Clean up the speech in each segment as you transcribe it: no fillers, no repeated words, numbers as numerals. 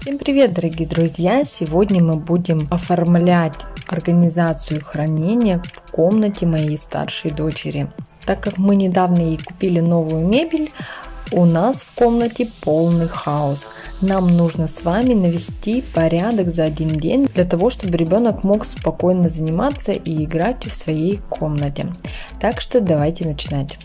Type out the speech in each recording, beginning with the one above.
Всем привет, дорогие друзья! Сегодня мы будем оформлять организацию хранения в комнате моей старшей дочери. Так как мы недавно ей купили новую мебель, у нас в комнате полный хаос. Нам нужно с вами навести порядок за один день, для того, чтобы ребенок мог спокойно заниматься и играть в своей комнате. Так что давайте начинать.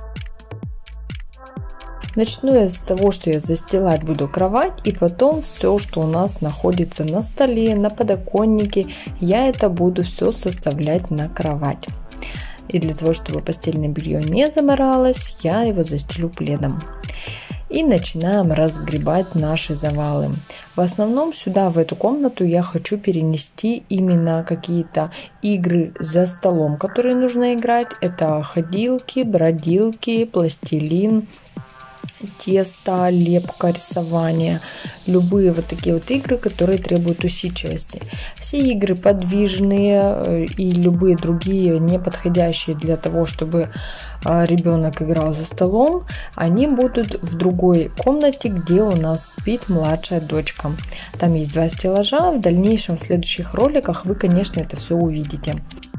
Начну я с того, что я застилать буду кровать, и потом все, что у нас находится на столе, на подоконнике, я это буду все составлять на кровать. И для того, чтобы постельное белье не заморалось, я его застелю пледом. И начинаем разгребать наши завалы. В основном сюда, в эту комнату, я хочу перенести именно какие-то игры за столом, которые нужно играть. Это ходилки, бродилки, пластилин, тесто, лепка, рисование, любые вот такие вот игры, которые требуют усидчивости. Все игры подвижные и любые другие, не подходящие для того, чтобы ребенок играл за столом, они будут в другой комнате, где у нас спит младшая дочка. Там есть 2 стеллажа, в дальнейшем в следующих роликах вы, конечно, это все увидите.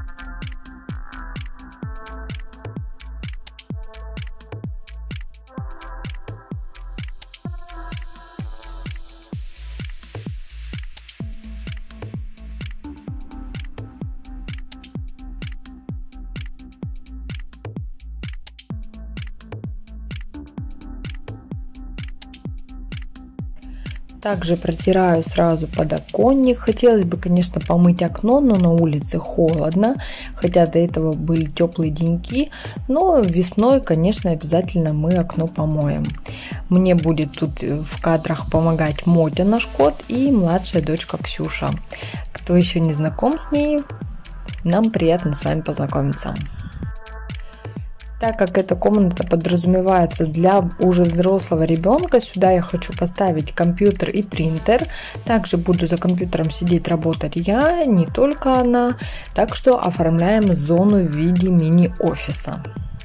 Также протираю сразу подоконник. Хотелось бы, конечно, помыть окно, но на улице холодно, хотя до этого были теплые деньки. Но весной, конечно, обязательно мы окно помоем. Мне будет тут в кадрах помогать Мотя, наш кот, и младшая дочка Ксюша. Кто еще не знаком с ней, нам приятно с вами познакомиться. Так как эта комната подразумевается для уже взрослого ребенка, сюда я хочу поставить компьютер и принтер. Также буду за компьютером сидеть, работать я, не только она. Так что оформляем зону в виде мини-офиса.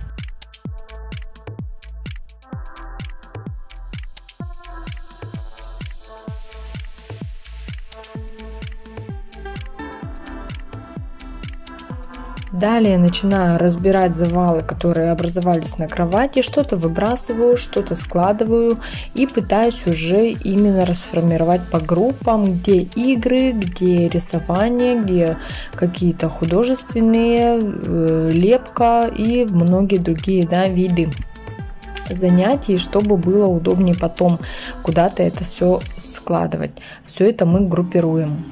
Далее начинаю разбирать завалы, которые образовались на кровати. Что-то выбрасываю, что-то складываю и пытаюсь уже именно расформировать по группам, где игры, где рисование, где какие-то художественные, лепка и многие другие виды занятий, чтобы было удобнее потом куда-то это все складывать. Все это мы группируем.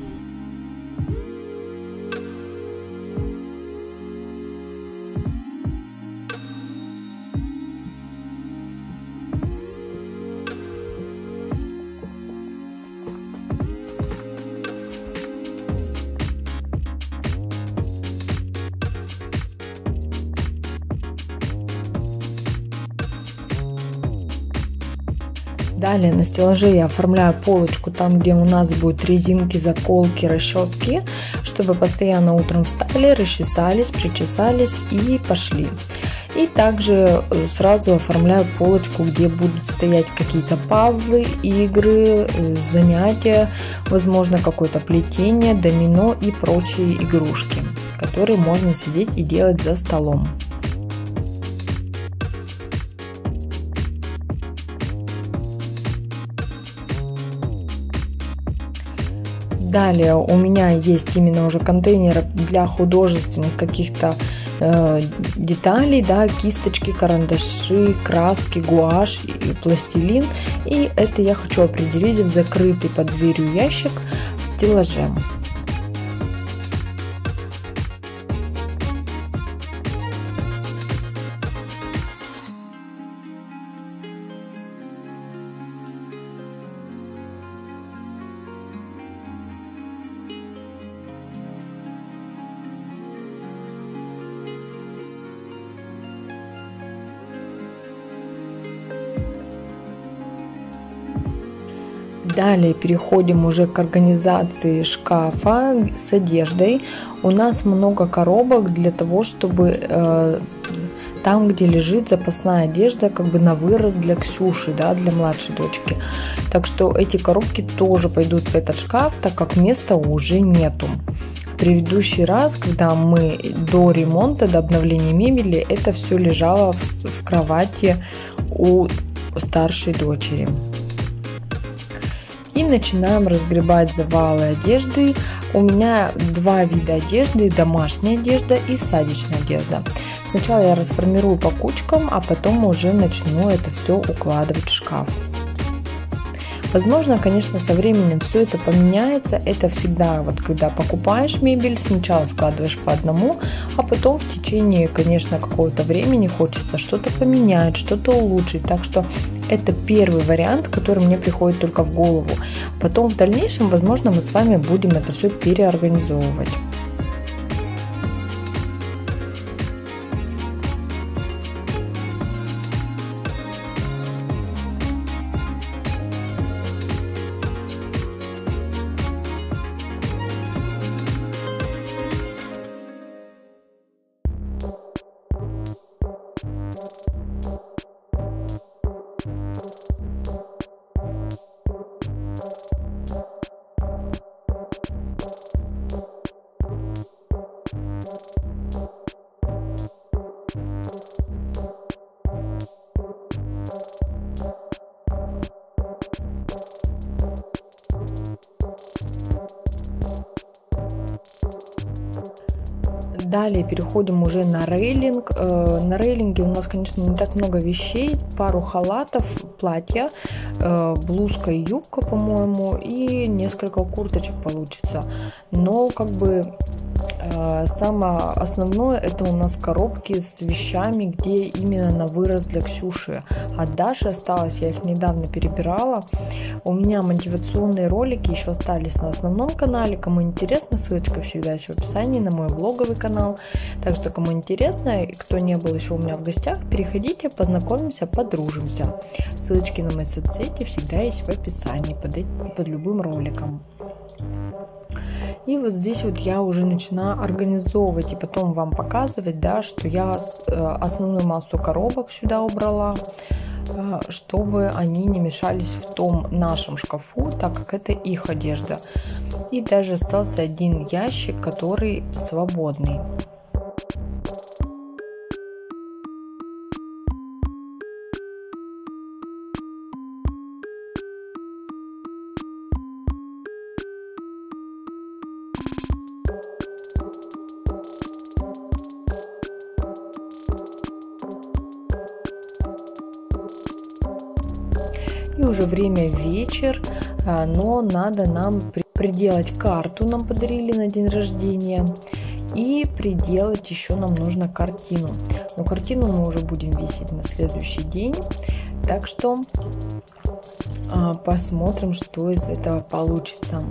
Далее на стеллаже я оформляю полочку там, где у нас будут резинки, заколки, расчески, чтобы постоянно утром встали, расчесались, причесались и пошли. И также сразу оформляю полочку, где будут стоять какие-то пазлы, игры, занятия, возможно, какое-то плетение, домино и прочие игрушки, которые можно сидеть и делать за столом. Далее у меня есть именно уже контейнер для художественных каких-то деталей, кисточки, карандаши, краски, гуашь и пластилин. И это я хочу определить в закрытый под дверью ящик в стеллаже. Далее переходим уже к организации шкафа с одеждой. У нас много коробок для того, чтобы там, где лежит запасная одежда, как бы на вырост для Ксюши, да, для младшей дочки. Так что эти коробки тоже пойдут в этот шкаф, так как места уже нету. В предыдущий раз, когда мы до ремонта, до обновления мебели, это все лежало в кровати у старшей дочери. И начинаем разгребать завалы одежды. У меня два вида одежды: домашняя одежда и садичная одежда. Сначала я расформирую по кучкам, а потом уже начну это все укладывать в шкаф. Возможно, конечно, со временем все это поменяется. Это всегда, вот когда покупаешь мебель, сначала складываешь по одному, а потом в течение, конечно, какого-то времени хочется что-то поменять, что-то улучшить. Так что это первый вариант, который мне приходит только в голову. Потом в дальнейшем, возможно, мы с вами будем это все переорганизовывать. Далее переходим уже на рейлинг. На рейлинге у нас, конечно, не так много вещей. Пару халатов, платья, блузка и юбка, по-моему, и несколько курточек получится. Но как бы самое основное — это у нас коробки с вещами, где именно на вырост для Ксюши. От Даши осталось, я их недавно перебирала. У меня мотивационные ролики еще остались на основном канале. Кому интересно, ссылочка всегда есть в описании на мой влоговый канал. Так что, кому интересно и кто не был еще у меня в гостях, переходите, познакомимся, подружимся. Ссылочки на мои соцсети всегда есть в описании под любым роликом. И вот здесь вот я уже начинаю организовывать и потом вам показывать, да, что я основную массу коробок сюда убрала, чтобы они не мешались в том нашем шкафу, так как это их одежда. И даже остался один ящик, который свободный. И уже время вечер, но надо нам приделать карту, нам подарили на день рождения. И приделать еще нам нужно картину. Но картину мы уже будем весить на следующий день. Так что посмотрим, что из этого получится.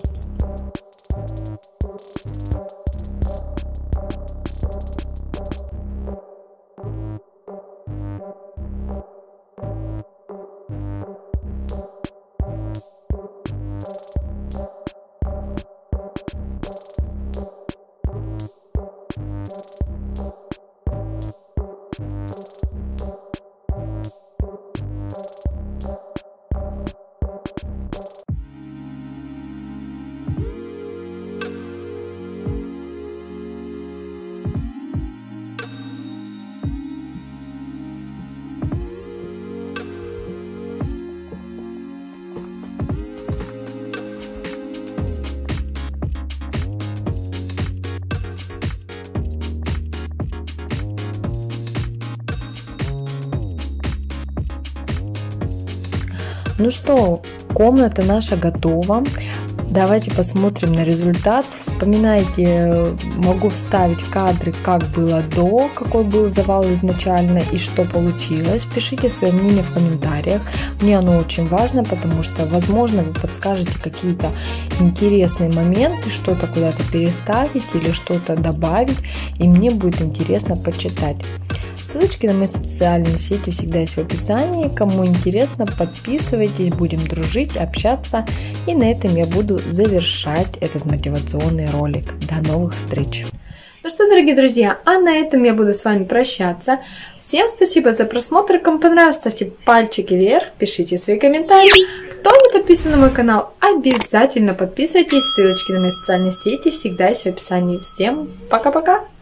Ну что, комната наша готова. Давайте посмотрим на результат. Вспоминайте, могу вставить кадры, как было до, какой был завал изначально и что получилось. Пишите свое мнение в комментариях. Мне оно очень важно, потому что, возможно, вы подскажете какие-то интересные моменты, что-то куда-то переставить или что-то добавить, и мне будет интересно почитать. Ссылочки на мои социальные сети всегда есть в описании. Кому интересно, подписывайтесь, будем дружить, общаться. И на этом я буду завершать этот мотивационный ролик. До новых встреч! Ну что, что, дорогие друзья, а на этом я буду с вами прощаться. Всем спасибо за просмотр. Кому понравилось, ставьте пальчики вверх, пишите свои комментарии. Кто не подписан на мой канал, обязательно подписывайтесь. Ссылочки на мои социальные сети всегда есть в описании. Всем пока-пока!